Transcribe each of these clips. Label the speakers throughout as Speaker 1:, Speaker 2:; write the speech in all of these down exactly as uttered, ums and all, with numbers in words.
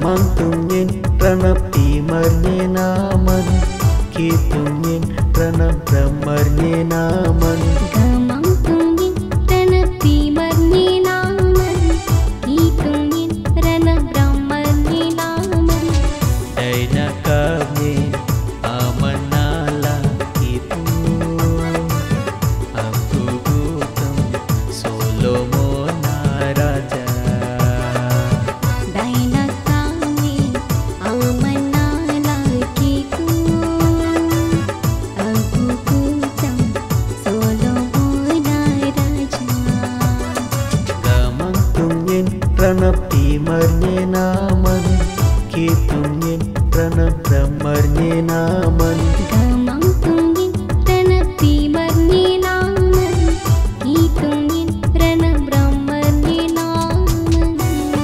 Speaker 1: Gamang tungin ranap timarnya naman, kitungin ranap ramarnya naman.
Speaker 2: Gamang tungin ranap timarnya naman, kitungin ranap ramarnya naman.
Speaker 1: Day na kami aman nala itu, aku gutom solo mo na raja. Ranap timarnya naman, kitungin ranap ramarnya naman.
Speaker 2: Gamang tungin ranap timarnya naman, kitungin ranap ramarnya naman.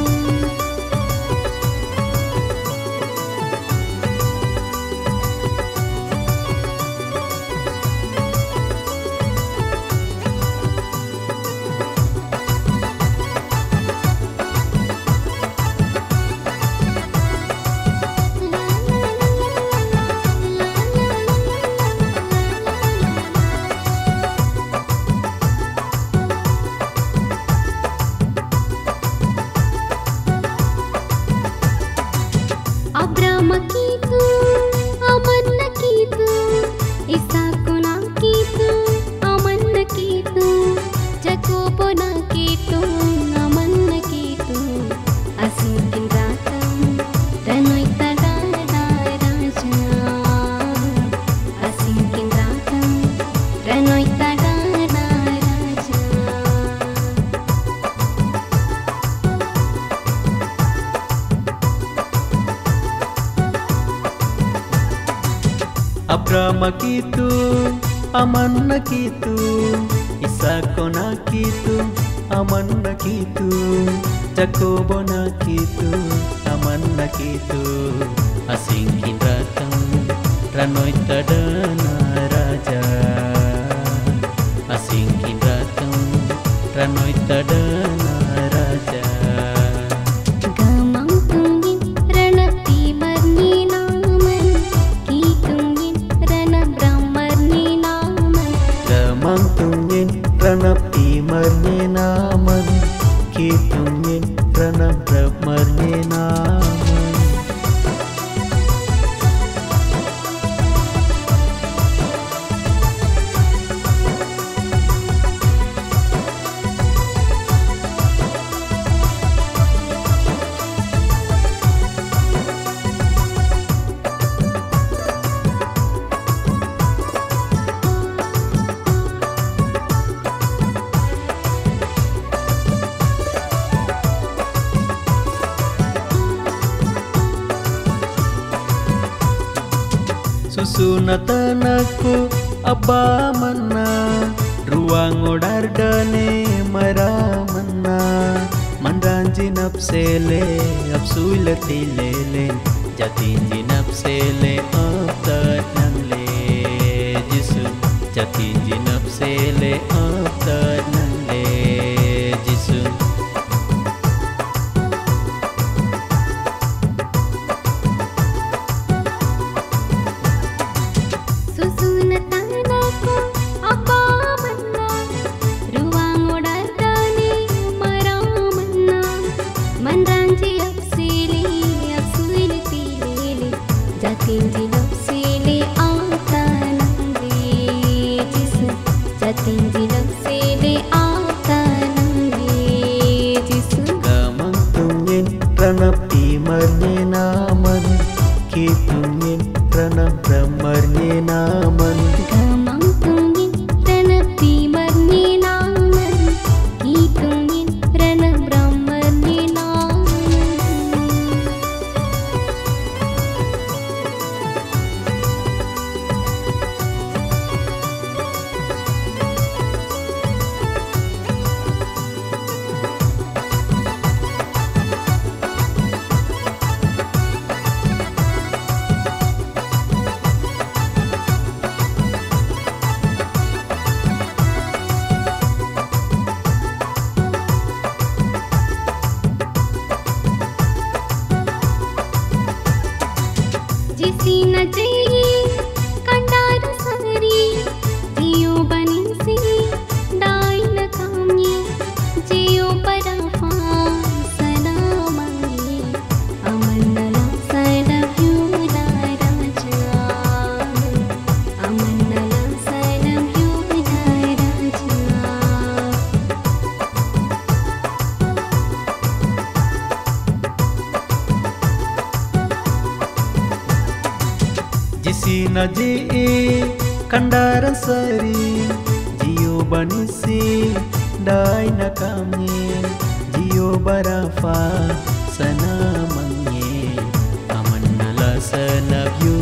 Speaker 2: Abrama kitu, aman na kitu, Isako na kitu, aman na kitu, Jacobo na kitu, aman na kitu, Asukin ratang, Ranoy tadada raja, Asukin ratang, Ranoy tadada raja.
Speaker 1: Abrama kitu, aman na kitu, Isako na kitu, aman na kitu, Jacobo na kitu, aman na kitu, asingkin ratang, ranoy tadana raja, asingkin ratang, ranoy tadana raja.
Speaker 2: Gamang tungin ranap timarnya naman, kitungin ranap ramarnya naman.
Speaker 1: Gamang tungin ranap timarnya naman, kitungin ranap ramarnya naman. Susunatan aku abba mana, ruang odardane maramana, mandanji napsele absulati lele, jatinji napsele abtat nangle, jisu jatinji napsele abtat nangle, jisu.
Speaker 2: Susunatan aku abba mana, ruang odardane maramana, mandanji apsili apsulati lele, jatinji napsele abtanangle, jisu jatinji napsele abtanangle, jisu.
Speaker 1: Gamang tungin ranap timarnya naman, kitungin ranap ramarnya naman.
Speaker 2: Gamang tungin ranap timarnya naman, kitungin ranap ramarnya naman.
Speaker 1: naje kandaran sari Jio banisi dai nakamye Jio barafa sana mangye Aman nala sanabyu